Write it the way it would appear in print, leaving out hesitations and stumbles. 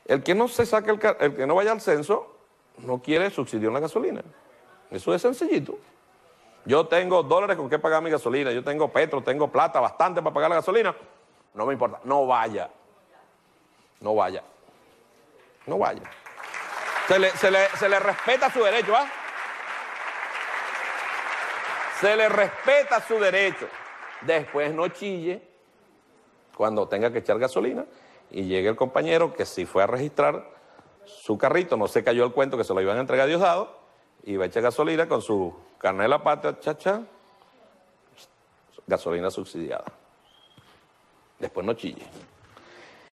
El que no se saque el que no vaya al censo, no quiere subsidiar la gasolina. Eso es sencillito. Yo tengo dólares con qué pagar mi gasolina, yo tengo petro, tengo plata, bastante para pagar la gasolina. No me importa, no vaya. No vaya. No vaya. Se le respeta su derecho, ¿ah? Se le respeta su derecho. Después no chille cuando tenga que echar gasolina y llegue el compañero que si fue a registrar su carrito, no se cayó el cuento que se lo iban a entregar a Diosdado, y va a echar gasolina con su carnet de la patria, chacha, gasolina subsidiada. Después no chille.